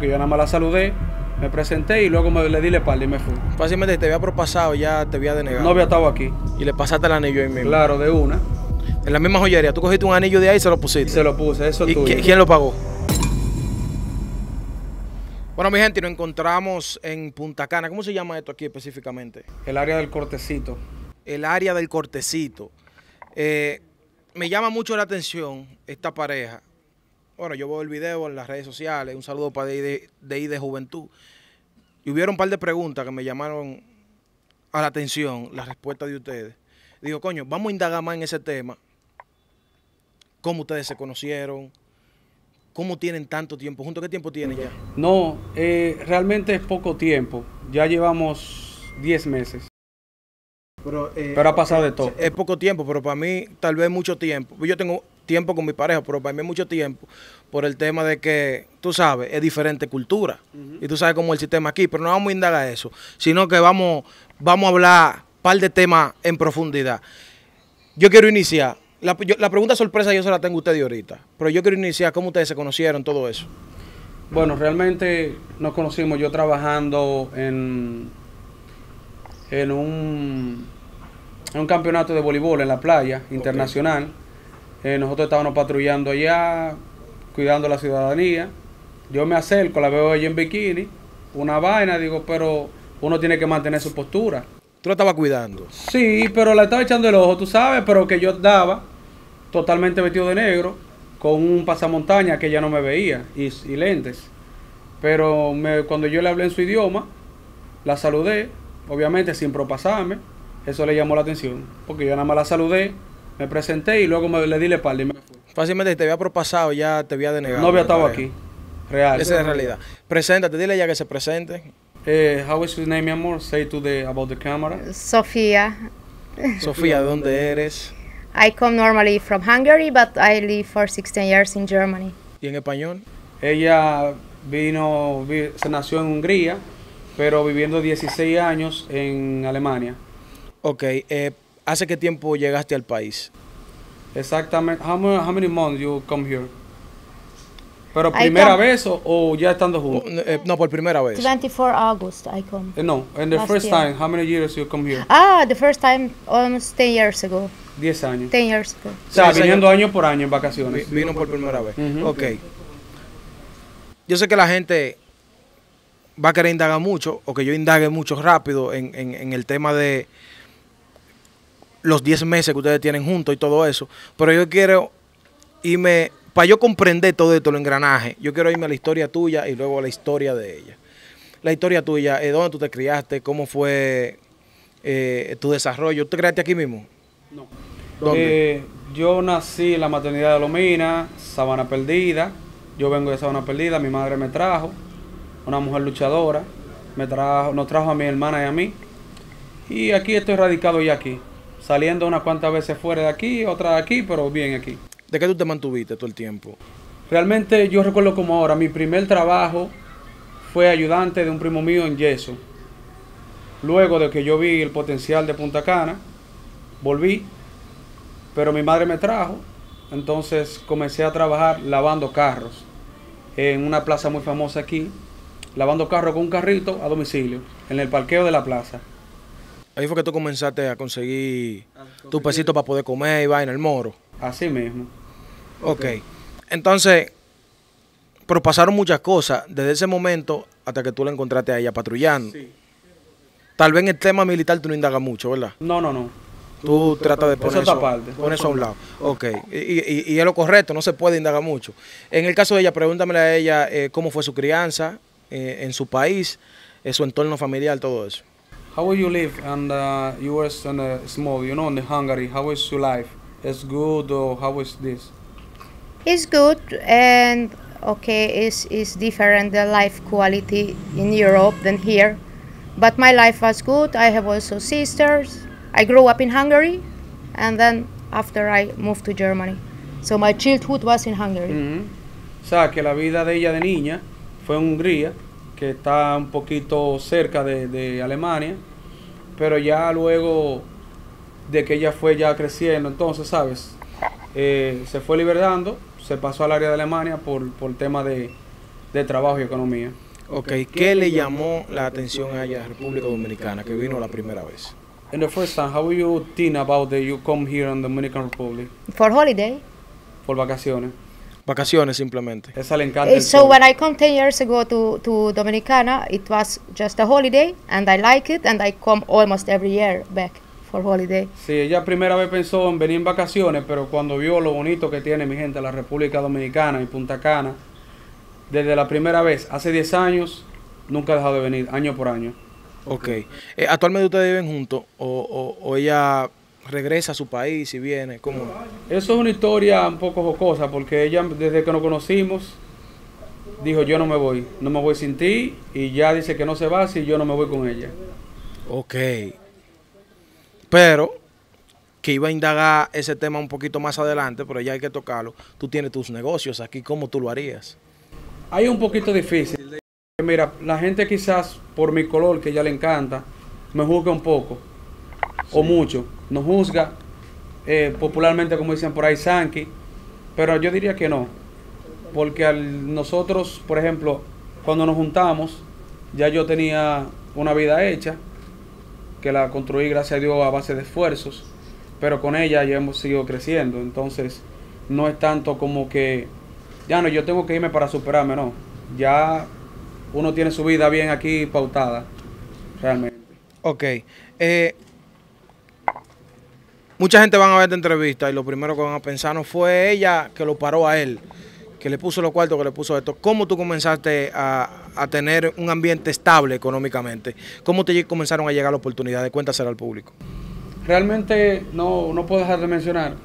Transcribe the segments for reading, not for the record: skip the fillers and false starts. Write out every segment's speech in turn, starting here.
porque yo nada más la saludé, me presenté y luego le di la espalda y me fui. Fácilmente te había propasado, ya te había denegado. No había estado aquí. Y le pasaste el anillo ahí mismo. Claro, de una. En la misma joyería, tú cogiste un anillo de ahí y se lo pusiste. Y se lo puse, eso es ¿Y tuyo. quién lo pagó? Bueno, mi gente, nos encontramos en Punta Cana. ¿Cómo se llama esto aquí específicamente? El área del cortecito. El área del cortecito. Me llama mucho la atención esta pareja. Bueno, yo veo el video en las redes sociales. Un saludo para de Juventud. Y hubieron un par de preguntas que me llamaron a la atención, la respuesta de ustedes. Digo, coño, vamos a indagar más en ese tema. ¿Cómo ustedes se conocieron? ¿Cómo tienen tanto tiempo juntos? ¿Qué tiempo tienen ya? No, realmente es poco tiempo. Ya llevamos 10 meses. Pero ha pasado de todo. Es poco tiempo, pero para mí tal vez mucho tiempo. Yo tengo tiempo con mi pareja, pero para mí es mucho tiempo por el tema de que, tú sabes, es diferente cultura. Y tú sabes cómo es el sistema aquí, pero no vamos a indagar eso, sino que vamos a hablar un par de temas en profundidad. Yo quiero iniciar. La pregunta sorpresa yo se la tengo a ustedes ahorita, pero yo quiero iniciar cómo ustedes se conocieron, todo eso. Bueno, realmente nos conocimos yo trabajando en un campeonato de voleibol en la playa internacional. Nosotros estábamos patrullando allá, cuidando la ciudadanía. Yo me acerco, la veo ella en bikini, una vaina, digo, pero uno tiene que mantener su postura. ¿Tú la estabas cuidando? Sí, pero la estaba echando el ojo, tú sabes, pero que yo daba totalmente vestido de negro, con un pasamontaña que ella no me veía y lentes. Pero cuando yo le hablé en su idioma, la saludé, obviamente sin propasarme. Eso le llamó la atención, porque yo nada más la saludé, me presenté y luego le di la espalda y me fui. Fácilmente te había propasado, ya te había denegado. No había estado aquí, real. Esa es la realidad. Preséntate, dile ya que se presente. How is your name, mi amor? Say about the camera. Sofía. Sofía, ¿de dónde eres? I come normally from Hungary, but I live for 16 years in Germany. ¿Y en español? Ella se nació en Hungría, pero viviendo 16 años en Alemania. Ok, ¿hace qué tiempo llegaste al país? Exactamente. How many months you come here? ¿Pero primera vez o ya estando juntos? No, por primera vez. 24 August I come. No, and the first time, how many years you come here? The first time almost 10 years ago. 10 años. 10 years ago. O sea, viniendo año por año en vacaciones. Vino por primera vez. Uh-huh. Ok. Yo sé que la gente va a querer indagar mucho, o que yo indague mucho rápido en el tema de los 10 meses que ustedes tienen juntos y todo eso, pero yo quiero irme, para yo comprender todo esto, el engranaje, yo quiero irme a la historia tuya y luego a la historia de ella. La historia tuya, ¿dónde tú te criaste? ¿Cómo fue tu desarrollo? ¿Tú te criaste aquí mismo? No. ¿Dónde? Yo nací en la maternidad de Lomina, Sabana Perdida. Yo vengo de Sabana Perdida, mi madre me trajo, una mujer luchadora, nos trajo a mi hermana y a mí. Y aquí estoy radicado ya aquí. Saliendo unas cuantas veces fuera de aquí, otra de aquí, pero bien aquí. ¿De qué tú te mantuviste todo el tiempo? Realmente yo recuerdo como ahora, mi primer trabajo fue ayudante de un primo mío en yeso. Luego de que yo vi el potencial de Punta Cana, volví, pero mi madre me trajo, entonces comencé a trabajar lavando carros en una plaza muy famosa aquí, lavando carros con un carrito a domicilio, en el parqueo de la plaza. Ahí fue que tú comenzaste a conseguir tu pesito para poder comer y vaina, el moro. Así mismo. Ok. Entonces, pero pasaron muchas cosas desde ese momento hasta que tú la encontraste a ella patrullando. Sí. Tal vez en el tema militar tú no indagas mucho, ¿verdad? No. Tú tratas de poner eso aparte. poner eso a un lado. Ok. Y es lo correcto, no se puede indagar mucho. En el caso de ella, pregúntamele a ella cómo fue su crianza en su país, su entorno familiar, todo eso. How will you live and you were small, in the Hungary? How is your life? Is good or how is this? It's good and okay, it's different the life quality in Europe than here. But my life was good. I have also sisters. I grew up in Hungary and then after I moved to Germany. So my childhood was in Hungary. O sea, que la vida de ella de niña fue en Hungría, que está un poquito cerca de Alemania, pero ya luego de que ella fue ya creciendo, entonces, ¿sabes? Se fue liberando, se pasó al área de Alemania por tema de de trabajo y economía. Ok, ¿qué le llamó la atención a ella, República Dominicana, que vino la primera vez? And the first time, how you think about that you come here in the Dominican Republic For holiday. por vacaciones? Vacaciones simplemente. Esa le encanta el So sol. when I come 10 years ago to Dominicana, it was just a holiday, and I like it, and I come almost every year back for holiday. Sí, ella primera vez pensó en venir en vacaciones, pero cuando vio lo bonito que tiene, mi gente, la República Dominicana y Punta Cana, desde la primera vez, hace 10 años, nunca ha dejado de venir, año por año. Ok. ¿Actualmente ustedes viven juntos o ella regresa a su país y viene? ¿Cómo? Eso es una historia un poco jocosa, porque ella, desde que nos conocimos, dijo, yo no me voy sin ti, y ya dice que no se va si yo no me voy con ella. Ok. Pero, que iba a indagar ese tema un poquito más adelante, pero ya hay que tocarlo. Tú tienes tus negocios aquí, ¿cómo tú lo harías? Hay un poquito difícil. Mira, la gente quizás por mi color, que a ella le encanta, me juzga un poco, o mucho. Nos juzga, popularmente como dicen por ahí, Sanky, pero yo diría que no. Porque nosotros, por ejemplo, cuando nos juntamos, ya yo tenía una vida hecha, que la construí, gracias a Dios, a base de esfuerzos, pero con ella ya hemos seguido creciendo. Entonces, no es tanto como que, ya no, yo tengo que irme para superarme, no. Ya uno tiene su vida bien aquí pautada, realmente. Ok. Mucha gente van a ver esta entrevista y lo primero que van a pensar no fue ella que lo paró a él, que le puso los cuartos, que le puso esto. ¿Cómo tú comenzaste a tener un ambiente estable económicamente? ¿Cómo te comenzaron a llegar las oportunidades? Cuéntaselo al público. Realmente no puedo dejar de mencionar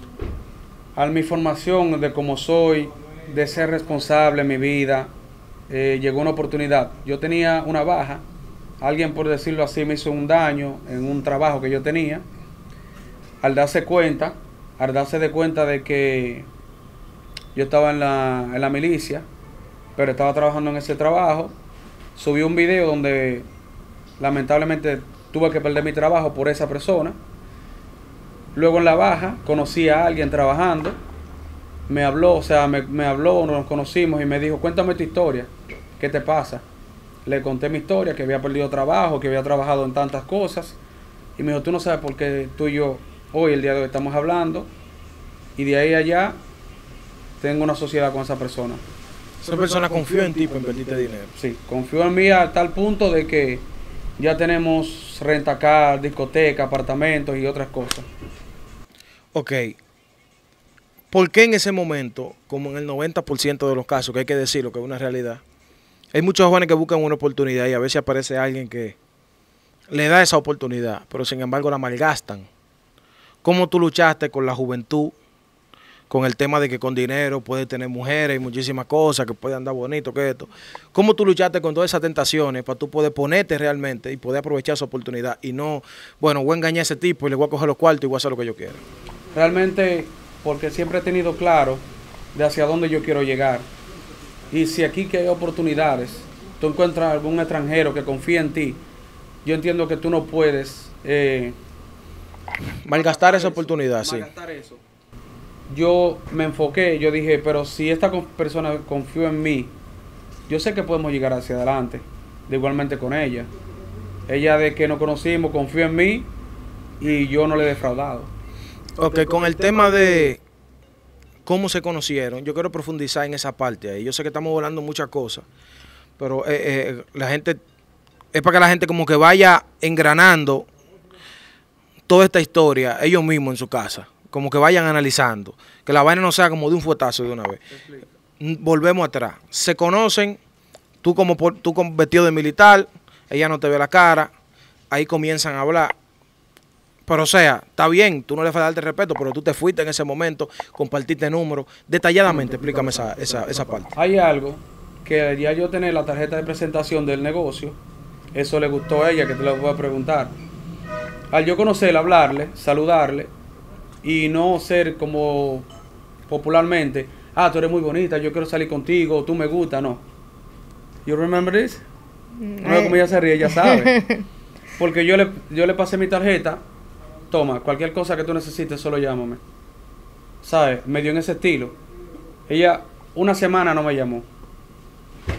a mi formación de cómo soy, de ser responsable en mi vida. Llegó una oportunidad. Yo tenía una baja, alguien, por decirlo así, me hizo un daño en un trabajo que yo tenía. Al darse de cuenta de que yo estaba en la milicia, pero estaba trabajando en ese trabajo, subí un video donde lamentablemente tuve que perder mi trabajo por esa persona. Luego en la baja conocí a alguien trabajando, me habló, nos conocimos y me dijo, cuéntame tu historia, ¿qué te pasa? Le conté mi historia, que había perdido trabajo, que había trabajado en tantas cosas, y me dijo, tú no sabes por qué tú y yo hoy, el día de hoy, estamos hablando, y de ahí a allá tengo una sociedad con esa persona. Esa persona confió en ti para invertirte dinero. Sí, confió en mí a tal punto de que ya tenemos rentacar, discoteca, apartamentos y otras cosas. Ok. ¿Por qué en ese momento, como en el 90% de los casos, que hay que decirlo, que es una realidad, hay muchos jóvenes que buscan una oportunidad y a veces aparece alguien que le da esa oportunidad, pero sin embargo la malgastan? ¿Cómo tú luchaste con la juventud, con el tema de que con dinero puedes tener mujeres y muchísimas cosas, que puede andar bonito, que esto? ¿Cómo tú luchaste con todas esas tentaciones para tú poder ponerte realmente y poder aprovechar esa oportunidad y no, bueno, voy a engañar a ese tipo y le voy a coger los cuartos y voy a hacer lo que yo quiera? Realmente, porque siempre he tenido claro de hacia dónde yo quiero llegar. Y si aquí que hay oportunidades, tú encuentras algún extranjero que confía en ti, yo entiendo que tú no puedes malgastar esa oportunidad, sí. Eso. Yo me enfoqué, yo dije, pero si esta persona confió en mí, yo sé que podemos llegar hacia adelante. De igualmente con ella. Ella, de que nos conocimos, confió en mí y yo no le he defraudado. Ok, con el tema de cómo se conocieron, yo quiero profundizar en esa parte ahí. Yo sé que estamos volando muchas cosas, pero la gente, es para que la gente como que vaya engranando toda esta historia ellos mismos en su casa, como que vayan analizando, que la vaina no sea como de un fuetazo de una vez. Volvemos atrás, se conocen, tú como vestido de militar, ella no te ve la cara, ahí comienzan a hablar. Pero o sea, está bien, tú no le vas a darte respeto, pero tú te fuiste en ese momento, compartiste números. Detalladamente, explícame esa parte. Hay algo que ya yo tener la tarjeta de presentación del negocio, eso le gustó a ella, que te lo voy a preguntar. Al yo conocerla, hablarle, saludarle, y no ser como popularmente, tú eres muy bonita, yo quiero salir contigo, tú me gusta, no. You remember this? No, como ella se ríe, ella sabe. Porque yo le pasé mi tarjeta. Toma, cualquier cosa que tú necesites, solo llámame. ¿Sabes? Me dio en ese estilo. Ella una semana no me llamó.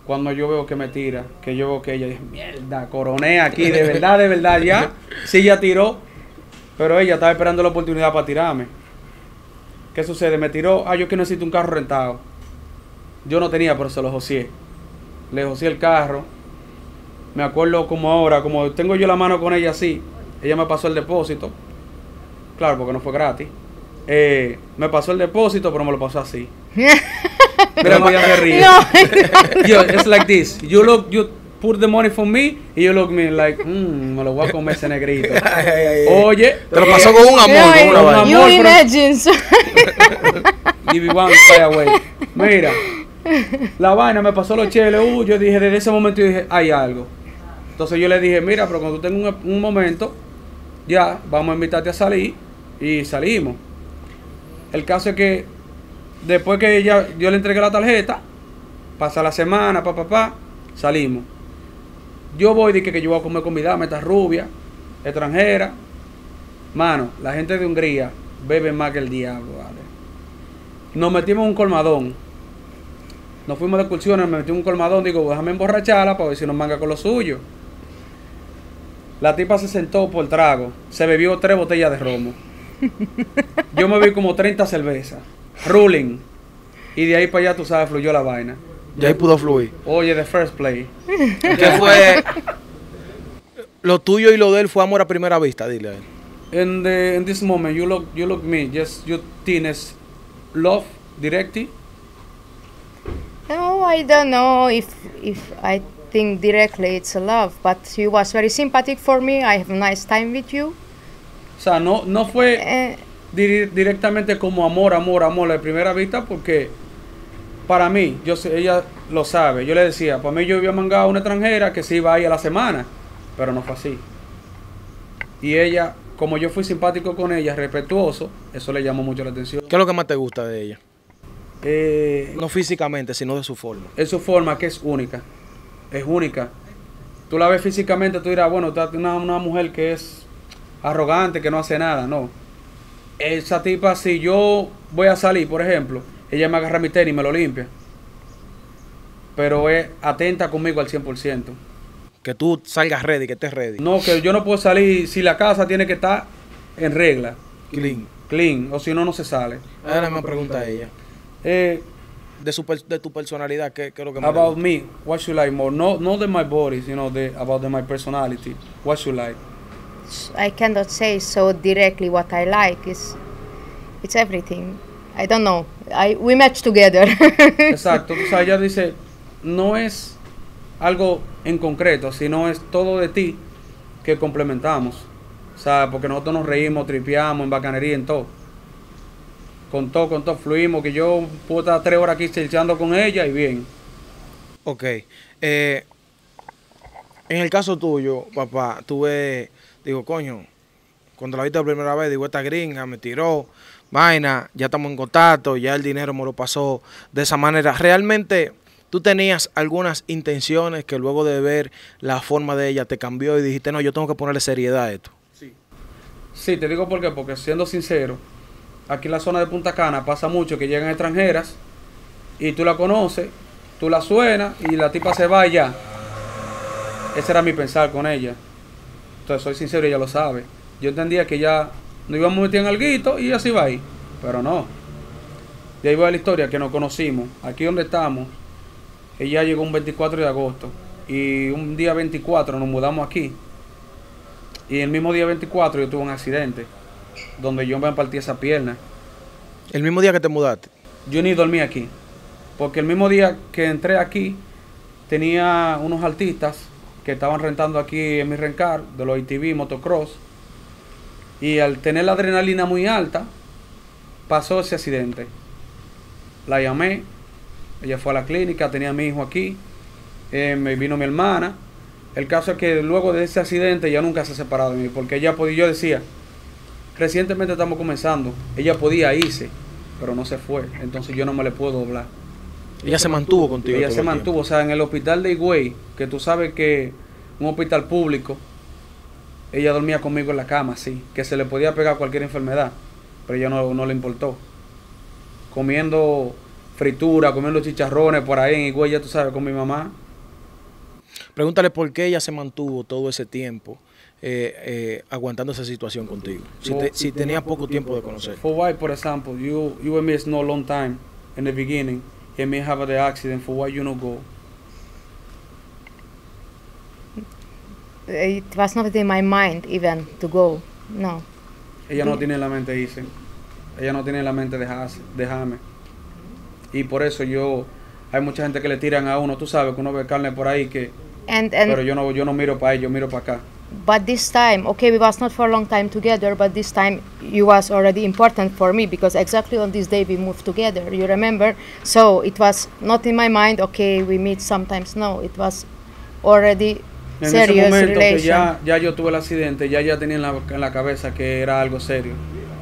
Cuando yo veo que me tira, que yo veo que ella dice, mierda, coroné aquí, de verdad, ya. Sí, ya tiró, pero ella estaba esperando la oportunidad para tirarme. ¿Qué sucede? Me tiró, yo que necesito un carro rentado. Yo no tenía, pero se lo joseé. Le joseé el carro. Me acuerdo como ahora, como tengo yo la mano con ella así, ella me pasó el depósito. Claro, porque no fue gratis. Me pasó el depósito, pero me lo pasó así. Mira cómo ella se ríe. No. Yo, it's like this. You put the money for me, y you look me like, me lo voy a comer ese negrito. Oye. Te lo pasó con un amor, No, con una un vaina. amor, You pero- imagine. Give you one, stay away. Mira, la vaina me pasó los cheles. Yo dije, desde ese momento yo dije, hay algo. Entonces yo le dije, mira, pero cuando tú tengas un momento, ya, vamos a invitarte a salir. Y salimos. El caso es que después que yo le entregué la tarjeta, pasa la semana, salimos. Yo voy, dije que yo voy a comer comida, esta rubia, extranjera. Mano, la gente de Hungría bebe más que el diablo, vale. Nos metimos en un colmadón. Nos fuimos de excursiones, me metí en un colmadón, digo, déjame emborracharla para ver si nos manga con lo suyo. La tipa se sentó por trago, se bebió 3 botellas de romo. Yo me vi como 30 cervezas, ruling. Y de ahí para allá, tú sabes, fluyó la vaina. Y ahí pudo fluir. Oye, the first play. ¿Qué fue? Lo tuyo y lo de él fue amor a primera vista, dile a él. In this moment, you look me, just you tienes love directly. No, I don't know if I think directly it's a love, but you was very sympathetic for me. I have a nice time with you. O sea, no fue Eh, directamente como amor de primera vista, porque para mí, ella lo sabe, yo le decía, para mí yo había mangado a una extranjera que se iba ahí a la semana, pero no fue así. Y ella, como yo fui simpático con ella, respetuoso, eso le llamó mucho la atención. ¿Qué es lo que más te gusta de ella? Eh, No físicamente, sino de su forma. es su forma que es única. Es única. Tú la ves físicamente, tú dirás, bueno, una mujer que es arrogante, que no hace nada. No. Esa tipa, si yo voy a salir, por ejemplo, ella me agarra mi tenis y me lo limpia. Pero es atenta conmigo al 100%. Que tú salgas ready, que estés ready. No, que yo no puedo salir si la casa tiene que estar en regla. Clean. Clean. O si no, no se sale. Ahora me pregunta a ella. Eh, De tu personalidad, ¿qué es lo que más about te me, what you like more? No de my body, about my personality. What you like? I cannot say so directly what I like. It's everything. I don't know. We match together. Exacto. O sea, ella dice, no es algo en concreto, sino es todo de ti que complementamos. O sea, porque nosotros nos reímos, tripeamos en bacanería, en todo. Con todo fluimos, que yo puedo estar 3 horas aquí chelchando con ella y bien. Ok. En el caso tuyo, papá, digo, coño, cuando la viste la primera vez, digo, esta gringa me tiró, vaina, ya estamos en contacto, ya el dinero me lo pasó de esa manera. ¿Realmente tú tenías algunas intenciones que luego de ver la forma de ella te cambió y dijiste, no, yo tengo que ponerle seriedad a esto? Sí, te digo por qué, porque siendo sincero, aquí en la zona de Punta Cana pasa mucho que llegan extranjeras y tú la conoces, tú la suenas y la tipa se va y ya. Ese era mi pensar con ella. Entonces soy sincero, ella lo sabe. Yo entendía que ya nos íbamos a meter en alguito y ella se iba ahí, pero no. De ahí va la historia, que nos conocimos. Aquí donde estamos, ella llegó un 24 de agosto y un día 24 nos mudamos aquí. Y el mismo día 24 yo tuve un accidente donde yo me partí esa pierna. El mismo día que te mudaste. Yo ni dormí aquí, porque el mismo día que entré aquí tenía unos artistas que estaban rentando aquí en mi rencar de los ATV motocross, y al tener la adrenalina muy alta pasó ese accidente. La llamé, ella fue a la clínica, tenía a mi hijo aquí, me vino mi hermana. El caso es que luego de ese accidente ella nunca se ha separado de mí, porque ella podía, yo decía, recientemente estamos comenzando, ella podía irse, pero no se fue, entonces yo no me le puedo doblar. Ella se mantuvo contigo. Ella todo se el mantuvo, tiempo. o sea, en el hospital de Higüey, que tú sabes que un hospital público, ella dormía conmigo en la cama, sí, que se le podía pegar cualquier enfermedad, pero ella no le importó. Comiendo fritura, comiendo chicharrones por ahí en Higüey, ya tú sabes, con mi mamá. Pregúntale por qué ella se mantuvo todo ese tiempo aguantando esa situación contigo. Si tenía poco tiempo de conocer. For why, for example, you and me is no long time in the beginning, and me have the accident, for why you no go? It was not in my mind even to go. No. Ella no tiene en la mente irse. Ella no tiene en la mente dejarme. Y por eso hay mucha gente que le tiran a uno, tú sabes que uno ve carne por ahí que... pero yo no miro para ellos, yo miro para acá. But this time, okay, we was not for a long time together, but this time you was already important for me because exactly on this day we moved together, you remember? So it was not in my mind, okay, we meet sometimes, no, it was already en serious ese momento relation. Que ya yo tuve el accidente, ya tenía en la cabeza que era algo serio,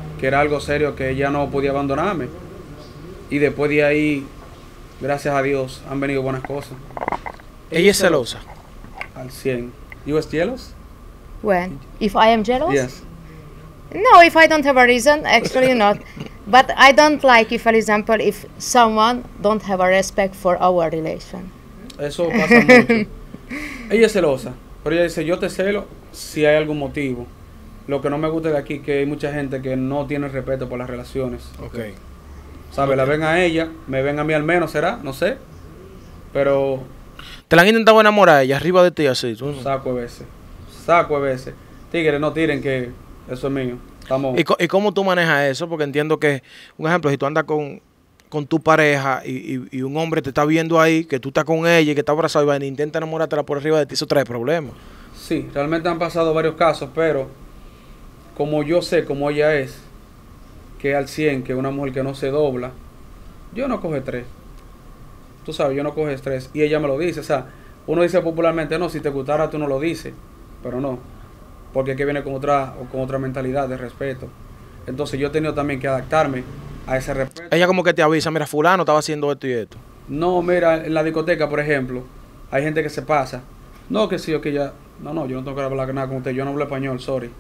que ella no podía abandonarme. Y después de ahí, gracias a Dios, han venido buenas cosas. ¿Ella es celosa? Al 100. You was jealous? When? If I am jealous? Yes. No, if I don't have a reason, actually not. But I don't like, if, for example, if someone don't have a respect for our relation. Eso pasa mucho. Ella es celosa, pero ella dice, yo te celo si hay algún motivo. Lo que no me gusta de aquí es que hay mucha gente que no tiene respeto por las relaciones. Okay. ¿Sabes? La ven a ella, me ven a mí al menos, ¿será? No sé. Pero... ¿Te la han intentado enamorar ella arriba de ti así? ¿Tú no? Saco de veces. Tigres, no tiren que eso es mío. Estamos... ¿Y cómo tú manejas eso? Porque entiendo que, un ejemplo, si tú andas con tu pareja y un hombre te está viendo ahí, que tú estás con ella y que está abrazado y va, e intenta enamorártela por arriba de ti, eso trae problemas. Sí, realmente han pasado varios casos, pero como yo sé cómo ella es, que al 100, que una mujer que no se dobla, yo no coge estrés. Tú sabes, yo no coge estrés. Y ella me lo dice, o sea, uno dice popularmente, no, si te gustara tú no lo dices, pero no, porque es que viene con otra mentalidad de respeto. Entonces yo he tenido también que adaptarme a ese respeto. Ella como que te avisa, mira, fulano estaba haciendo esto y esto. No, mira, en la discoteca, por ejemplo, hay gente que se pasa. No, que sí, o que ya... No, yo no tengo que hablar nada con usted, yo no hablo español, sorry.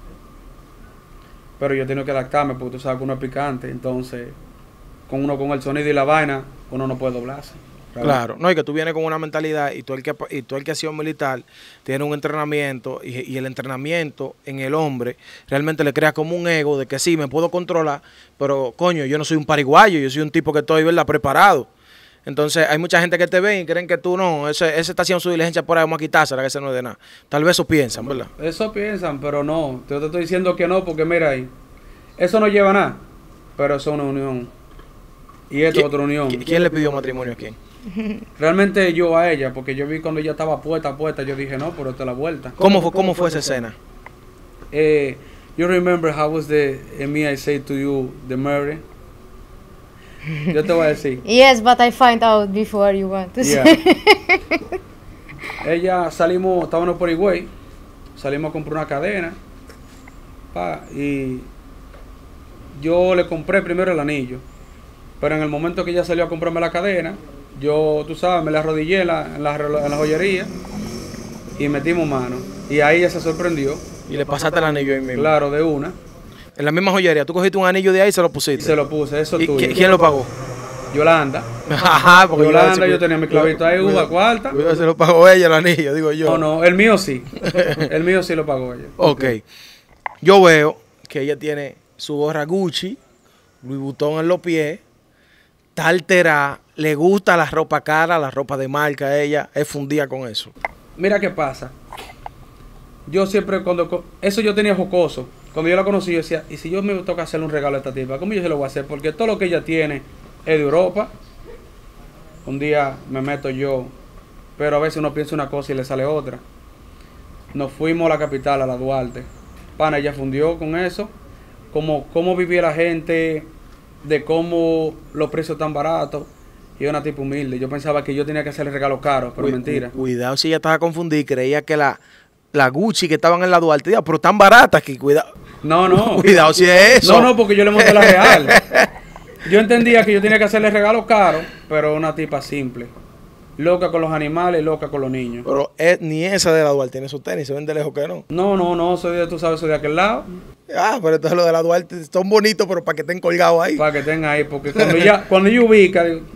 Pero yo he tenido que adaptarme porque tú sabes que uno es picante, entonces con el sonido y la vaina, uno no puede doblarse. ¿Realmente? Claro, no, y que tú vienes con una mentalidad y tú el que ha sido militar tiene un entrenamiento y el entrenamiento en el hombre realmente le crea como un ego de que sí, me puedo controlar, pero coño, yo no soy un pariguayo, yo soy un tipo que estoy, ¿verdad?, preparado. Entonces hay mucha gente que te ve y creen que tú no, ese está haciendo su diligencia por ahí, vamos a quitársela, que ese no es de nada. Tal vez eso piensan, ¿verdad? Eso piensan, pero no, yo te estoy diciendo que no, porque mira ahí, eso no lleva nada, pero eso es una unión. Y esto es otra unión. ¿Quién le pidió matrimonio a quién? Realmente yo a ella, porque yo vi cuando ella estaba puesta, yo dije, no, pero esta es la vuelta. ¿Cómo fue esa escena? You remember how was me I say to you, the Mary? Yo te voy a decir. Yes, but I find out before you want to say. Ella estábamos por Higüey, salimos a comprar una cadena, y yo le compré primero el anillo, pero en el momento que ella salió a comprarme la cadena, yo, tú sabes, me la arrodillé en la joyería y metimos mano. Y ahí ella se sorprendió. Y le pasaste el anillo ahí mismo. Claro, de una. En la misma joyería, tú cogiste un anillo de ahí y se lo pusiste. Y se lo puse, eso es tuyo. ¿Quién lo pagó? Yolanda. Ajá, porque Yolanda, yo tenía mi clavito ahí, uva cuarta. Se lo pagó ella el anillo, digo yo. No, el mío sí. El mío sí lo pagó ella. Ok. Yo veo que ella tiene su gorra Gucci, Louis Vuitton en los pies, está alterada, le gusta la ropa cara, la ropa de marca, ella es fundida con eso. Mira qué pasa. Yo siempre eso yo tenía jocoso. Cuando yo la conocí yo decía, ¿y si yo me toca hacerle un regalo a esta tipa? ¿Cómo yo se lo voy a hacer? Porque todo lo que ella tiene es de Europa. Un día me meto yo, pero a veces uno piensa una cosa y le sale otra. Nos fuimos a la capital, a la Duarte. Pana, ella fundió con eso. Cómo vivía la gente, de cómo los precios tan baratos. Y una tipo humilde. Yo pensaba que yo tenía que hacerle regalos caros, pero mentira. Cuidado si ella estaba confundida y creía que la Gucci que estaban en la Duarte, pero tan baratas que cuidado. No. Cuidado si es eso. No, porque yo le monté la real. Yo entendía que yo tenía que hacerle regalos caros, pero una tipa simple. Loca con los animales, loca con los niños. Pero ni esa de la Duarte tiene esos tenis, se ven de lejos que no. No, tú sabes, soy de aquel lado. Pero entonces los de la Duarte son bonitos, pero para que estén colgados ahí. Para que estén ahí, porque cuando ella ubica, digo,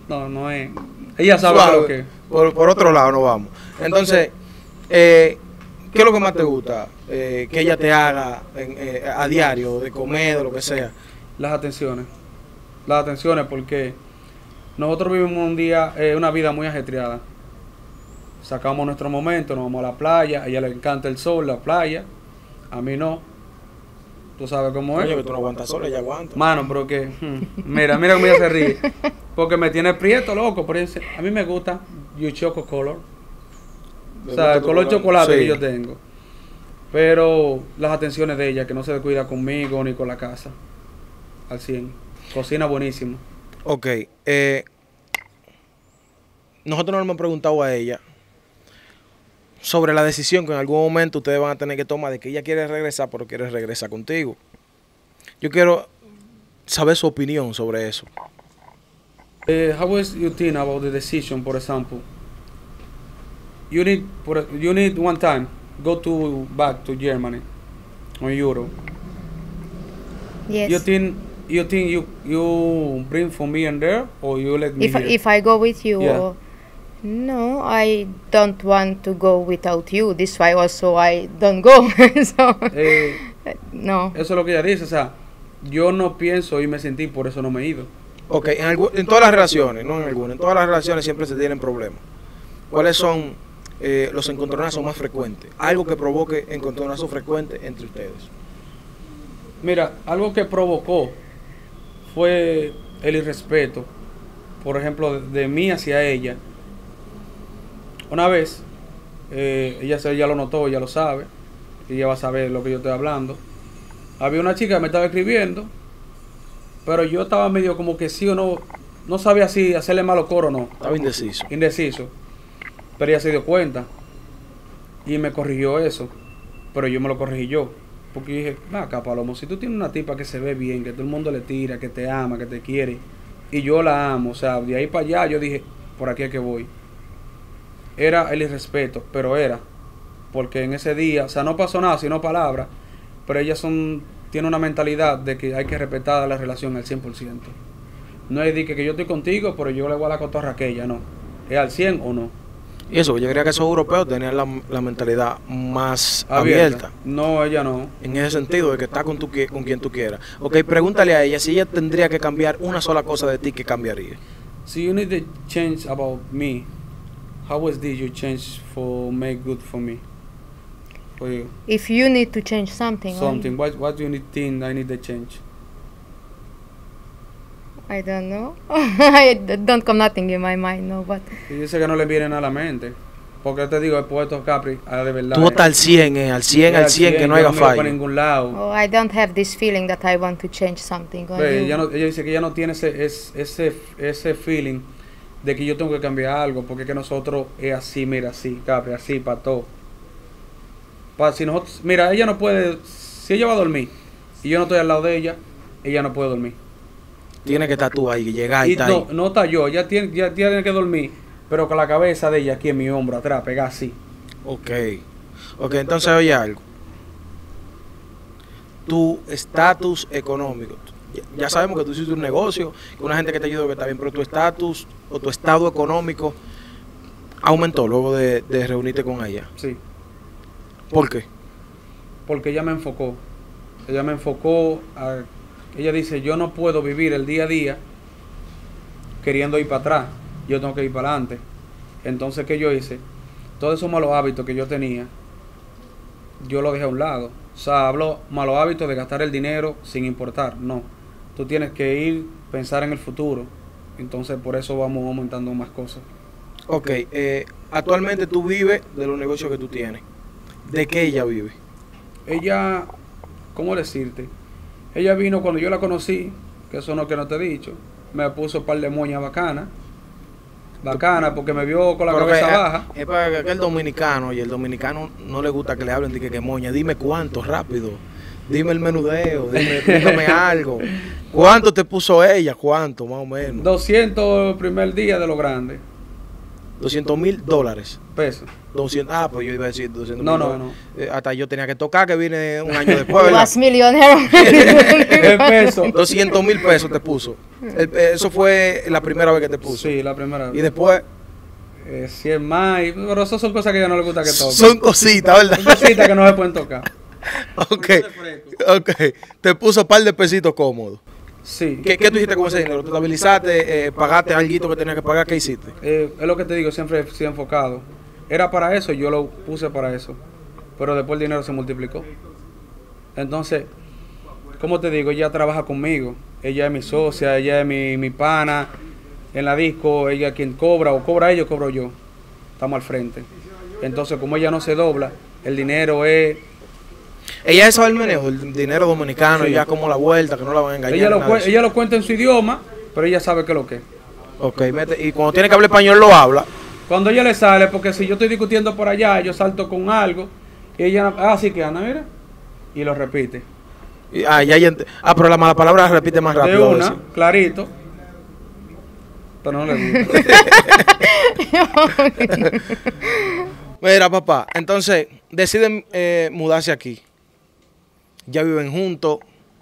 No, no es. Ella sabe Suave. lo que es. Por otro lado no vamos. Entonces, ¿qué es lo que más te gusta que ella te haga a diario, de comer, de lo que sea? Las atenciones. Las atenciones porque nosotros vivimos una vida muy ajetreada. Sacamos nuestro momento, nos vamos a la playa, a ella le encanta el sol, la playa, a mí no. Tú sabes cómo es. Oye, que tú no aguantas sola, ella aguanta. Mano, pero que, mira cómo ella se ríe. Porque me tiene prieto, loco. Pero a mí me gusta You Choco Color. O sea, el color chocolate Sí. que yo tengo. Pero las atenciones de ella, que no se descuida conmigo ni con la casa. Al 100. Cocina buenísimo. Ok, nosotros nos hemos preguntado a ella sobre la decisión que en algún momento ustedes van a tener que tomar de que ella quiere regresar, pero quiere regresar contigo. Yo quiero saber su opinión sobre eso. How was you think about the decision, for example? You need one time go back to Germany or Europe. Yes. You think you bring for me and there, or you let me here? If I go with you, Yeah. no, I don't want to go without you. This why also I don't go. So Eh, no. Eso es lo que ella dice, o sea, yo no pienso y me sentí, por eso no me he ido. Ok, en todas las relaciones, no en algunas, en todas las relaciones siempre se tienen problemas. ¿Cuáles son los encontronazos más frecuentes? Algo que provoque encontronazos frecuentes entre ustedes. Mira, algo que provocó fue el irrespeto, por ejemplo, de mí hacia ella. Una vez, ella lo notó, ella lo sabe, ella va a saber lo que yo estoy hablando. Había una chica que me estaba escribiendo, pero yo estaba medio como que sí o no, no sabía si hacerle malo coro o no. Estaba indeciso. Indeciso. Pero ella se dio cuenta y me corrigió eso, pero yo me lo corregí yo. Porque dije, acá Palomo, si tú tienes una tipa que se ve bien, que todo el mundo le tira, que te ama, que te quiere, y yo la amo, o sea, de ahí para allá yo dije, por aquí es que voy. Era el irrespeto, pero era, porque en ese día, o sea, no pasó nada, sino palabras, pero ellas tienen una mentalidad de que hay que respetar la relación al 100%. No es de que yo estoy contigo, pero yo le voy a la cotorra a aquella, no. ¿Es al 100 o no? Y eso, yo creía que esos europeos tenían la mentalidad más abierta. No, ella no. En ese sentido, de que está con quien tú quieras. Ok, pregúntale a ella si ella tendría que cambiar una sola cosa de ti, ¿qué cambiaría? So you need to change about me. How was did you change for make good for me? For you? If you need to change something, Something. What do you need think I need to change? I don't know. I don't come nothing in my mind, no, but Y dice que no le viene nada a la mente. Porque te digo, el poeta Capri, de verdad. Tú estás al 100, al 100, al 100, que no haya yo no miro para fallo. ningún lado. oh, I don't have this feeling that I want to change something on Ve, you. ella dice que ella no tiene ese feeling de que yo tengo que cambiar algo, porque es que nosotros es así, mira, así, Capri, así, para todo. Si nosotros, mira, ella no puede, si ella va a dormir y yo no estoy al lado de ella no puede dormir. Tiene que estar tú ahí, llegar y Y estar no, ahí. no está yo, ya tiene que dormir, pero con la cabeza de ella aquí en mi hombro, atrás, pegada así. Ok. Ok, entonces oye algo. Tu estatus económico. Ya sabemos que tú hiciste un negocio, que una gente que te ayudó que está bien, pero tu estatus o tu estado económico aumentó luego de reunirte con ella. Sí, ¿Por qué? porque ella me enfocó. Ella dice, yo no puedo vivir el día a día queriendo ir para atrás, yo tengo que ir para adelante. Entonces, ¿qué yo hice? Todos esos malos hábitos que yo tenía, yo los dejé a un lado. O sea, hablo malos hábitos de gastar el dinero sin importar, no. Tú tienes que ir, pensar en el futuro. Entonces, por eso vamos aumentando más cosas. Ok, actualmente tú vives de los negocios que tú tienes. ¿De qué ella vive? Ella, ¿cómo decirte? Ella vino cuando yo la conocí, que eso no que no te he dicho, me puso un par de moñas bacanas, porque me vio con la Pero cabeza que, baja. Es para que el dominicano, y el dominicano no le gusta que le hablen de que moña. Dime cuánto, rápido. Dime el menudeo, dígame algo. ¿Cuánto te puso ella? ¿Cuánto, más o menos? 200 el primer día de lo grande. $200,000. Pesos. 200, pues yo iba a decir 200 No, mil no, dólares. Hasta yo tenía que tocar, que vine un año después, You ¿verdad? was millionaire. El peso. 200,000 pesos te puso. Eso fue la primera vez que te puso. Sí, la primera Y vez. después 100 más. Pero eso son cosas que ya no le gusta que toquen. son cositas, ¿verdad? Son cositas que no se pueden tocar. Ok, ok. Te puso un par de pesitos cómodos. Sí. ¿Qué tú hiciste con ese dinero? ¿Te estabilizaste? ¿Pagaste algo que tenías que pagar? ¿Qué hiciste? Es lo que te digo, siempre he sido enfocado. Era para eso, yo lo puse para eso. Pero después el dinero se multiplicó. Entonces, como te digo, ella trabaja conmigo. Ella es mi socia, ella es mi pana. En la disco, ella es quien cobra, o cobra ella o cobro yo. Estamos al frente. Entonces, como ella no se dobla, el dinero es... Ella sabe el manejo, el dinero dominicano, Sí. ya como la vuelta, que no la van a engañar. Ella nada de eso. ella lo cuenta en su idioma, pero ella sabe qué es lo que es. Ok, y cuando tiene que hablar español lo habla. Cuando ella le sale, porque si yo estoy discutiendo por allá, yo salto con algo, y ella, sí que anda, mira, y lo repite. Pero la mala palabra la repite más De rápido. a una, veces. clarito, pero no le digo. Mira, papá, entonces deciden mudarse aquí. Ya viven juntos.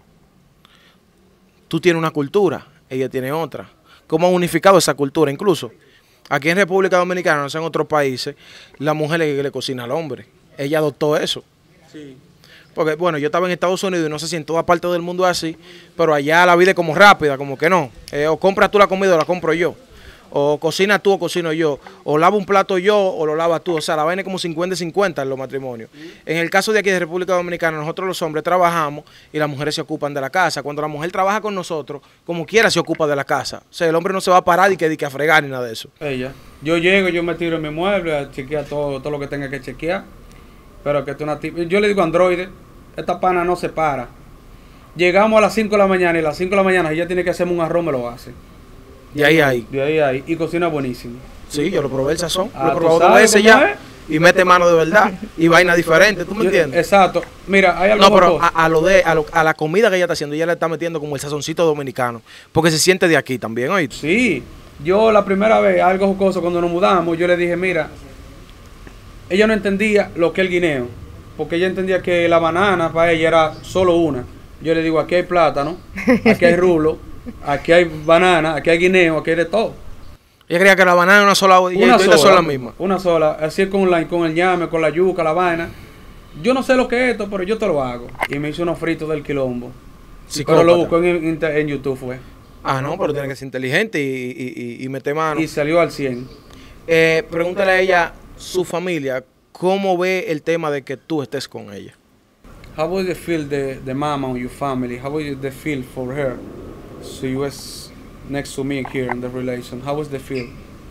Tú tienes una cultura, ella tiene otra. ¿Cómo han unificado esa cultura? Incluso aquí en República Dominicana, no sé en otros países, la mujer es que le cocina al hombre. Ella adoptó eso. Sí. Porque, bueno, yo estaba en Estados Unidos y no sé si en toda parte del mundo es así, pero allá la vida es como rápida, como que no. O compras tú la comida o la compro yo. O cocinas tú o cocino yo. O lavo un plato yo o lo lavas tú. O sea, la vaina es como 50-50 en los matrimonios. En el caso de aquí de República Dominicana, nosotros los hombres trabajamos y las mujeres se ocupan de la casa. Cuando la mujer trabaja con nosotros, como quiera se ocupa de la casa. O sea, el hombre no se va a parar y que a fregar ni nada de eso. Ella. Yo llego, yo me tiro en mi mueble a chequear todo lo que tenga que chequear. Pero que tú una yo le digo a Android, esta pana no se para. Llegamos a las 5 de la mañana y a las 5 de la mañana ella tiene que hacerme un arroz, me lo hace. Y ahí. De ahí. Y cocina buenísimo. Sí, yo lo probé el sazón. Ah, Lo he ¿tú probado dos sabes veces cómo ya. es? Y mete mano de verdad. Y vaina diferente, ¿tú me entiendes? Exacto. Mira, hay algo No, pero a la comida que ella está haciendo, ella le está metiendo como el sazoncito dominicano. Porque se siente de aquí también, ¿oíste? Sí, yo la primera vez, algo jocoso, cuando nos mudamos, yo le dije, mira, ella no entendía lo que es el guineo, porque ella entendía que la banana para ella era solo una. Yo le digo, aquí hay plátano, aquí hay rulo, aquí hay banana, aquí hay guineo, aquí hay de todo. Ella creía que la banana era una sola y Una todas sola, son las mismas. una sola, así con el ñame, con la yuca, la vaina. Yo no sé lo que es esto, pero yo te lo hago. Y me hizo unos fritos del quilombo. Pero lo buscó en YouTube fue. Ah, no, pero tiene que ser inteligente y meter mano. Y salió al 100. Pregúntale a ella, su familia, ¿cómo ve el tema de que tú estés con ella? How would you feel the mama on your family? How would you feel for her? So you was next to me here in the relation. How was the feel?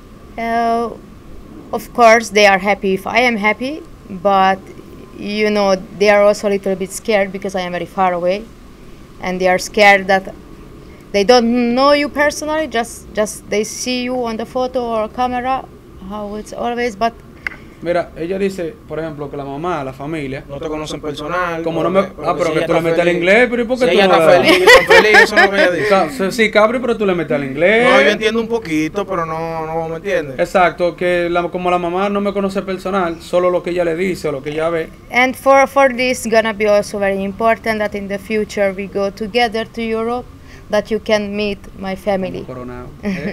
Of course, they are happy if I am happy, but you know, they are also a little bit scared because I am very far away, and they are scared that they don't know you personally, just they see you on the photo or camera, how it's always, but Mira, ella dice, por ejemplo, que la mamá, la familia, No te conocen personal. como no me... pero si que ella tú le está metes al feliz. inglés, pero ¿y por qué Si tú ella no está le das? feliz, está feliz, eso es lo que ella dice. Sí, cabri, pero tú le metes al inglés. No, yo entiendo un poquito, pero no me entiendes. Exacto, que como la mamá no me conoce personal, solo lo que ella le dice o lo que ella ve. and for this gonna be also very important that in the future we go together to Europe, that you can meet my family. Coronado.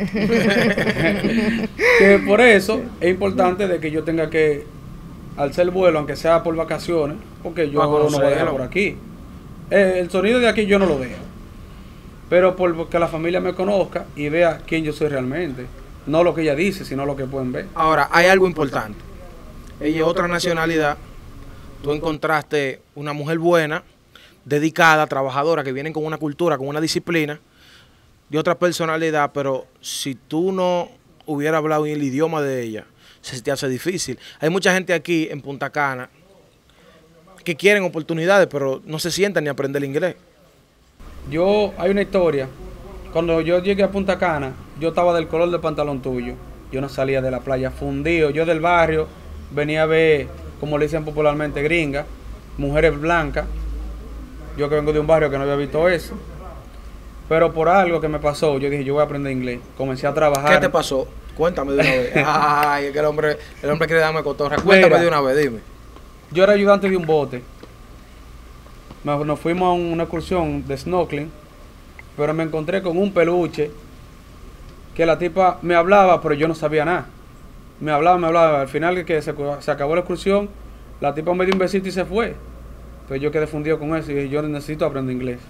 Que por eso es importante de que yo tenga que alzar el vuelo, aunque sea por vacaciones, porque yo Pa' no voy a dejar conocerlo. por aquí. El sonido de aquí yo no lo dejo. Pero porque la familia me conozca y vea quién yo soy realmente. No lo que ella dice, sino lo que pueden ver. Ahora, hay algo importante. Ella es otra nacionalidad. Tú encontraste una mujer buena, dedicada, trabajadora, que vienen con una cultura, con una disciplina, de otra personalidad, pero si tú no hubieras hablado el idioma de ella, se te hace difícil. Hay mucha gente aquí en Punta Cana que quieren oportunidades, pero no se sientan ni a aprender el inglés. Hay una historia. Cuando yo llegué a Punta Cana, yo estaba del color del pantalón tuyo. Yo no salía de la playa fundido. Yo del barrio venía a ver, como le dicen popularmente, gringas, mujeres blancas. Yo que vengo de un barrio que no había visto eso. Pero por algo que me pasó, yo dije, yo voy a aprender inglés. Comencé a trabajar. ¿Qué te pasó? Cuéntame de una vez. Ay, es que el hombre quiere darme cotorra. Cuéntame Mira, de una vez, dime. Yo era ayudante de un bote. Nos fuimos a una excursión de snorkeling, pero me encontré con un peluche que la tipa me hablaba, pero yo no sabía nada. Me hablaba. Al final que se acabó la excursión, la tipa me dio un besito y se fue. Entonces yo quedé fundido con eso y dije, yo necesito aprender inglés.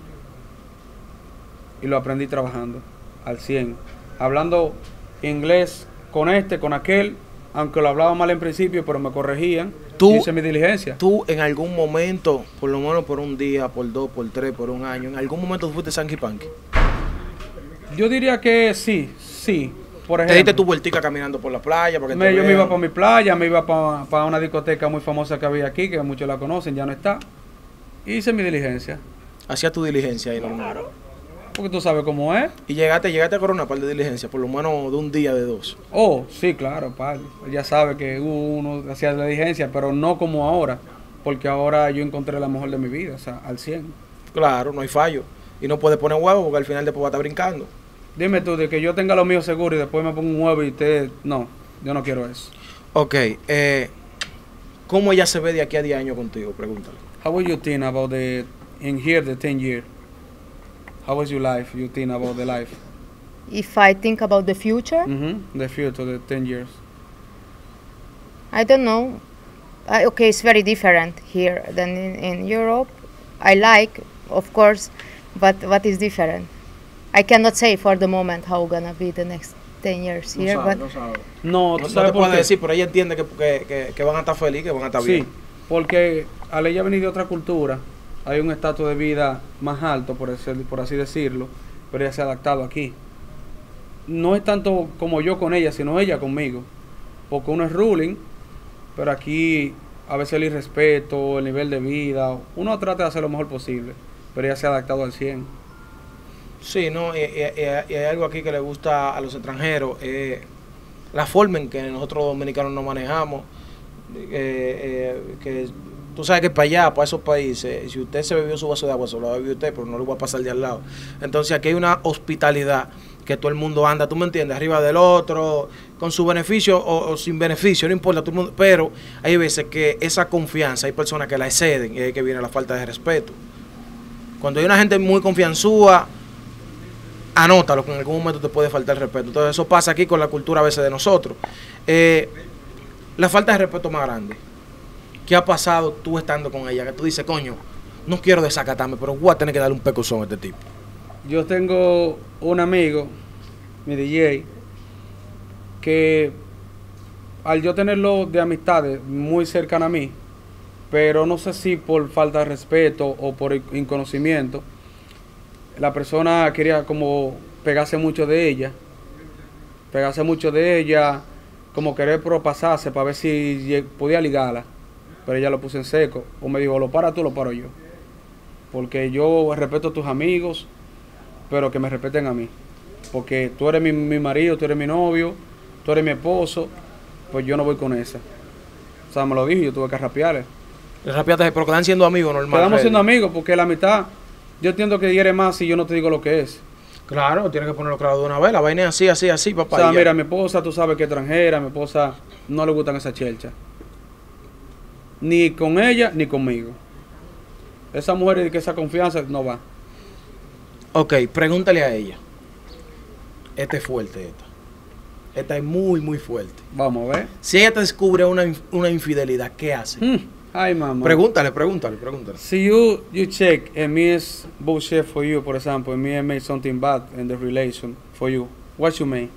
Y lo aprendí trabajando al 100. Hablando inglés con con aquel, aunque lo hablaba mal en principio, pero me corregían. Hice mi diligencia. Tú en algún momento, por lo menos por un día, por 2, por 3, por un año, en algún momento tú fuiste Sanky Panky. Yo diría que sí. Por ejemplo, ¿Te diste tu vueltica caminando por la playa? Para que yo me iba para mi playa, me iba para una discoteca muy famosa que había aquí, que muchos la conocen, ya no está. Hice mi diligencia. Hacía tu diligencia ahí, normal. Porque tú sabes cómo es. Y llegaste a coronar par de diligencia, por lo menos de un día, de 2. Oh, sí, claro, padre. Ya sabe que uno hacía la diligencia, pero no como ahora. Porque ahora yo encontré la mejor de mi vida, o sea, al 100. Claro, no hay fallo. Y no puedes poner huevo porque al final después va a estar brincando. Dime tú, de que yo tenga lo mío seguro y después me pongo un huevo y te... No, yo no quiero eso. Ok, ¿cómo ella se ve de aquí a 10 años contigo? Pregúntale. How would you think about the 10 years? How was your life? You think about the life? If I think about the future, The future, the 10 years. I don't know. Okay, it's very different here than in Europe. I like, of course, but what is different? I cannot say for the moment how gonna be the next 10 years here. No, tú sabes no te por puedes qué. decir, pero ella entiende que van a estar felices, que van a estar bien. Sí, porque al ella venir de otra cultura, hay un estatus de vida más alto, por así decirlo, pero ella se ha adaptado aquí. No es tanto como yo con ella, sino ella conmigo. Porque uno es ruling, pero aquí a veces el irrespeto, el nivel de vida, uno trata de hacer lo mejor posible, pero ella se ha adaptado al 100. Sí, no, y hay algo aquí que le gusta a los extranjeros, la forma en que nosotros dominicanos nos manejamos, que tú sabes que para allá, para esos países, si usted se bebió su vaso de agua, se lo va a beber usted, pero no lo va a pasar de al lado. Entonces aquí hay una hospitalidad que todo el mundo anda, tú me entiendes, arriba del otro, con su beneficio o sin beneficio, no importa, todo el mundo, pero hay veces que esa confianza, hay personas que la exceden y ahí que viene la falta de respeto. Cuando hay una gente muy confianzúa, anótalo, que en algún momento te puede faltar el respeto. Entonces eso pasa aquí con la cultura a veces de nosotros. La falta de respeto más grande. ¿Qué ha pasado tú estando con ella? Que tú dices, coño, no quiero desacatarme, pero voy a tener que darle un pecozón a este tipo. Yo tengo un amigo, mi DJ, que al yo tenerlo de amistades muy cercana a mí, pero no sé si por falta de respeto o por inconocimiento, la persona quería como pegarse mucho de ella, como querer propasarse para ver si podía ligarla, pero ella lo puso en seco, o me dijo, lo para tú, lo paro yo, porque yo respeto a tus amigos, pero que me respeten a mí, porque tú eres mi marido, tú eres mi novio, tú eres mi esposo, pues yo no voy con esa. O sea, me lo dijo y yo tuve que rapearle. Le rapeaste, pero quedan siendo amigos normal. Quedamos siendo amigos porque la mitad, yo entiendo que hiere más si yo no te digo lo que es. Claro, tienes que ponerlo claro de una vez. La vaina es así, papá. O sea, mira, mi esposa, tú sabes que es extranjera, mi esposa no le gustan esas chelchas. Ni con ella, ni conmigo. Esa mujer y que esa confianza no va. Ok, pregúntale a ella. Esta es fuerte, esta. Esta es muy, muy fuerte. Vamos a ver. Si ella te descubre una infidelidad, ¿qué hace? Ay, mamá. Pregúntale. Si you check and me is bullshit for you, por ejemplo, and me made something bad in the relation for you, what you mean?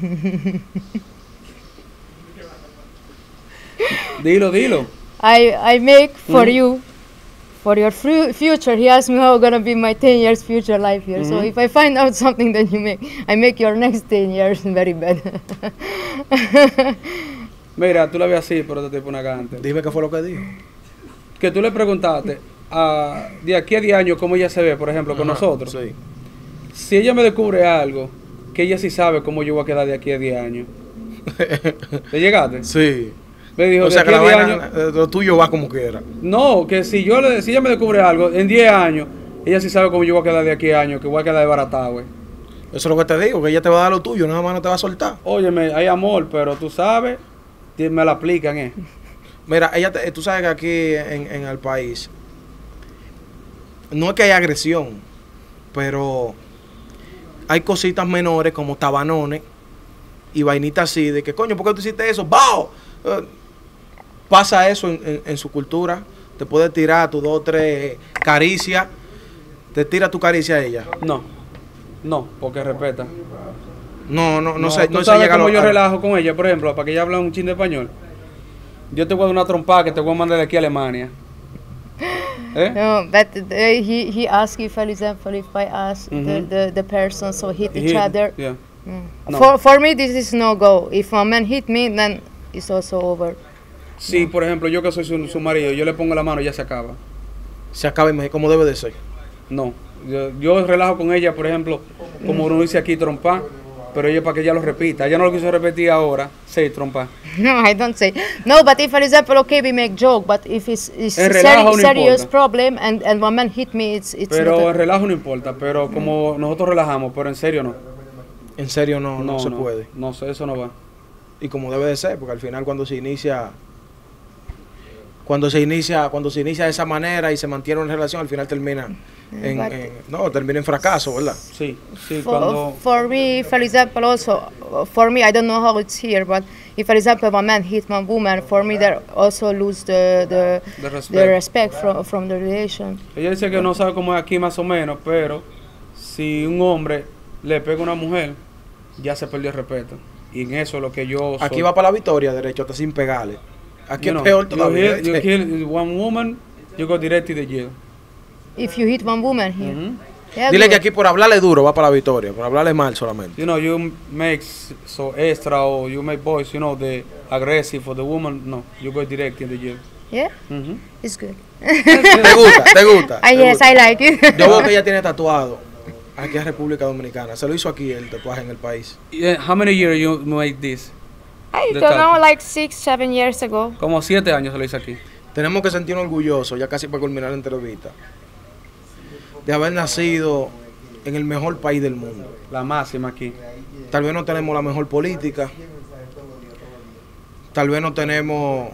Dilo. I make for you, for your future. He asked me how gonna be my 10 years future life here. So if I find out something that you make, I make your next 10 years very bad. Mira, tú la ves así, pero te tipo una cante. Dime qué fue lo que dijo. Que tú le preguntaste de aquí a 10 años cómo ella se ve, por ejemplo, con nosotros. Sí. Si ella me descubre algo, que ella sí sabe cómo yo voy a quedar de aquí a 10 años. ¿Te llegaste? Sí. Me dijo, O sea, de que aquí la a 10 vaina, años. lo tuyo va como quiera. No, que si ella me descubre algo, en 10 años, ella sí sabe cómo yo voy a quedar de aquí a años, que voy a quedar desbaratado, güey. Eso es lo que te digo, que ella te va a dar lo tuyo, nada más no te va a soltar. Óyeme, hay amor, pero tú sabes, me la aplican, Mira, tú sabes que aquí en el país, no es que haya agresión, pero hay cositas menores como tabanones y vainitas así, de que coño, ¿por qué tú hiciste eso? ¡Bao! Pasa eso en su cultura. Te puede tirar tus 2 o 3 caricias. Te tira tu caricia a ella. No, porque respeta. No sé. ¿Tú sabes cómo yo relajo con ella, por ejemplo, para que ella hable un chin de español? Yo te voy a dar una trompada que te voy a mandar de aquí a Alemania. No, but he asked you, for example, if I ask the person so hit each other. Yeah. No. For me, this is no go. If a man hit me, then it's also over. Sí, por ejemplo, yo que soy su marido, yo le pongo la mano y ya se acaba. Se acaba como debe de ser. No, yo relajo con ella, por ejemplo, como uno dice aquí, trompa, pero ella para que ella lo repita. Ella no lo quiso repetir ahora, sí, trompa. No, I don't say. No, but if, for example, okay, we make joke, but if it's relajo serious no problem and one man hit me, it's pero not el relajo no importa, pero como nosotros relajamos, pero en serio no. En serio no se puede. No, eso no va. Y como debe de ser, porque al final cuando se inicia de esa manera y se mantiene una relación, al final termina en fracaso, ¿verdad? Sí, for me, for example, also, for me, I don't know how it's here, but if, for example, a man hits one woman, for me, they also lose the respect from the relation. Ella dice que no sabe cómo es aquí más o menos, pero si un hombre le pega a una mujer, ya se perdió el respeto. Y en eso es lo que yo soy. Aquí va para la victoria, derecho, hasta sin pegarle. Aquí es peor todavía. You kill one woman, you go direct to the jail. If you hit one woman here. Yeah, dile que aquí por hablarle duro va para la victoria, por hablarle mal solamente. You know, you make so extra or you make boys, you know, the aggressive for the woman, no, you go direct in the jail. Yeah? It's good. ¿Te gusta? Yes, I like it. Yo veo que ella tiene tatuado aquí en República Dominicana. Se lo hizo aquí el tatuaje en el país. How many years you make this? I don't know, like 6, 7 years ago. Como 7 años se lo hice aquí. Tenemos que sentirnos orgullosos, ya casi para culminar la entrevista, de haber nacido en el mejor país del mundo. La máxima aquí. Tal vez no tenemos la mejor política, tal vez no tenemos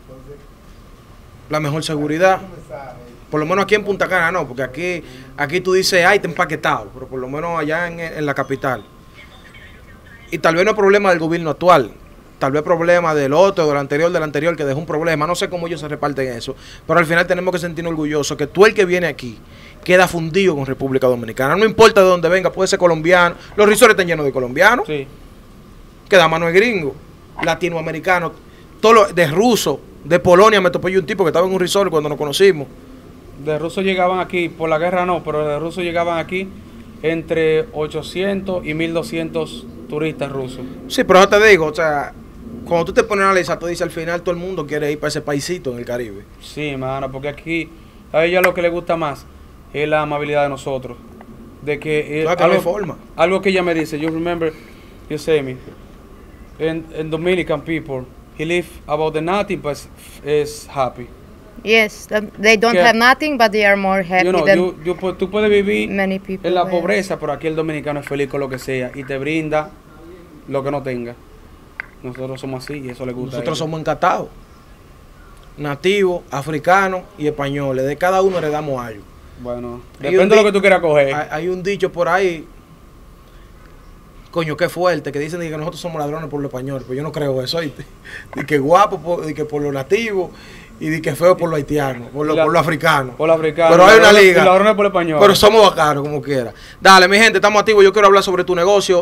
la mejor seguridad, por lo menos aquí en Punta Cana no, porque aquí tú dices, ay, te empaquetado, pero por lo menos allá en la capital. Y tal vez no es problema del gobierno actual, tal vez problema del otro, del anterior que dejó un problema, no sé cómo ellos se reparten eso, pero al final tenemos que sentirnos orgullosos que tú el que viene aquí queda fundido con República Dominicana, no importa de dónde venga, puede ser colombiano, los resorts están llenos de colombianos, sí. Que da mano es gringo, latinoamericano, de ruso, de Polonia, me topé yo un tipo que estaba en un resort cuando nos conocimos. De rusos llegaban aquí, por la guerra no, pero de rusos llegaban aquí entre 800 y 1200 turistas rusos. Sí, pero yo te digo, o sea, cuando tú te pones a analizar, tú dices al final todo el mundo quiere ir para ese paisito en el Caribe. Sí, mano, porque aquí a ella lo que le gusta más es la amabilidad de nosotros. De que algo que ella me dice, you remember, you say me, in Dominican people, he live about the nothing but is happy. Yes, they don't have nothing, but they are more happy than tú puedes vivir many people en la pobreza, pero aquí el dominicano es feliz con lo que sea y te brinda lo que no tenga. Nosotros somos así y eso le gusta. Nosotros somos encatados, nativos, africanos y españoles. De cada uno le damos algo. Bueno, depende de lo que tú quieras coger. Hay un dicho por ahí, coño, qué fuerte, que dicen que nosotros somos ladrones por los españoles, pero yo no creo eso, ¿oíste? De que guapo por los nativos y de que feo por los haitianos, por los africanos. Por los africanos. Pero hay una liga. Ladrones por los españoles. Pero somos bacanos, como quiera. Dale, mi gente, estamos activos. Yo quiero hablar sobre tu negocio.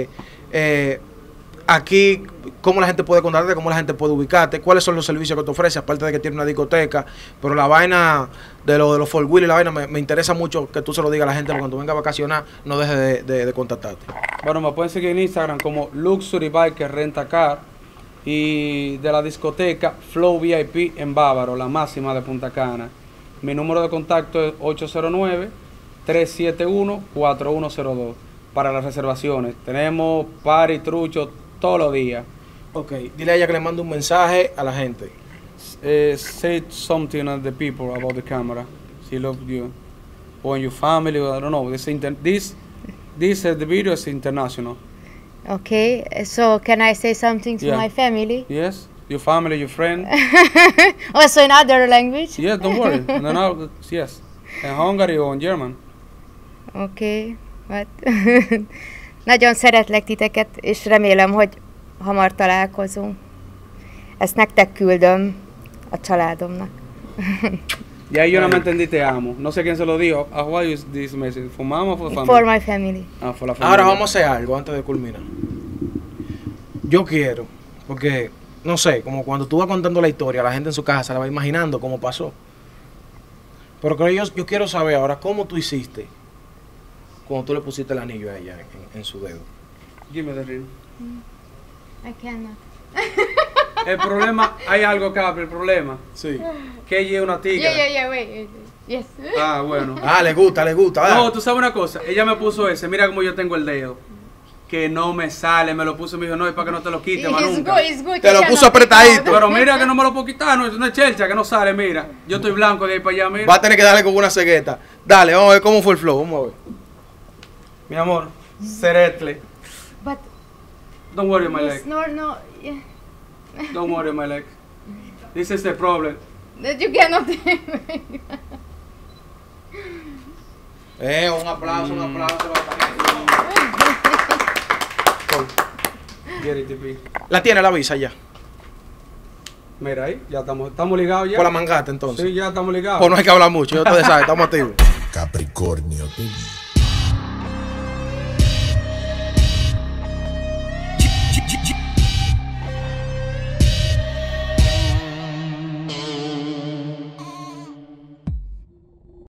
Aquí, cómo la gente puede contratarte, cómo la gente puede ubicarte, cuáles son los servicios que te ofrece, aparte de que tiene una discoteca. Pero la vaina de los four wheel y la vaina me interesa mucho que tú se lo digas a la gente, porque cuando venga a vacacionar no deje de contactarte. Bueno, me pueden seguir en Instagram como Luxury Biker Renta Car, y de la discoteca Flow VIP en Bávaro, la máxima de Punta Cana. Mi número de contacto es 809-371-4102 para las reservaciones. Tenemos party, trucho todos los días. Ok, dile a ella que le mande un mensaje a la gente. Say something to the people about the camera. She loves you. Or your family, I don't know. This the video is international. Okay, so can I say something to Yeah. my family? Yes, your family, your friend. Also in other language? Yes, don't worry. No, no, yes. In Hungary or in German. Oké, hát nagyon szeretlek titeket, és remélem, hogy hamar találkozunk. Ezt nektek küldöm, a családomnak. Ya yo no me entendí, te amo. No sé quién se lo dijo. Why is this message? ¿For mama o for family? For my family. Ah, for la familia. Ahora vamos a hacer algo antes de culminar. Yo quiero, porque, no sé, como cuando tú vas contando la historia, la gente en su casa se la va imaginando cómo pasó. Pero creo yo quiero saber ahora cómo tú hiciste cuando tú le pusiste el anillo a ella en su dedo. Give me the ring. I cannot. El problema, hay algo acá, el problema. Sí. Que ella es una tigre. Wait. Yes. Ah, bueno. Ah, le gusta. No, tú sabes una cosa. Ella me puso ese. Mira cómo yo tengo el dedo. Que no me sale. Me lo puso y me dijo, no, es para que no te lo quites, más nunca. It's good. Te lo puso apretadito. Pero mira que no me lo puedo quitar. No, es una chelcha que no sale, mira. Yo estoy blanco de ahí para allá, mira. Va a tener que darle con una cegueta. Dale, vamos a ver cómo fue el flow. Vamos a ver. Mi amor, seretle. But Don't worry, my leg. no, yeah. Don't worry, my leg. This is the problem. That you cannot. Un aplauso. Get it, TP. La tiene la visa ya. Mira ahí, ya estamos ligados ya. Por la mangata entonces. Sí, ya estamos ligados. Pues no hay que hablar mucho, ya ustedes saben, estamos activos. Capricornio TV.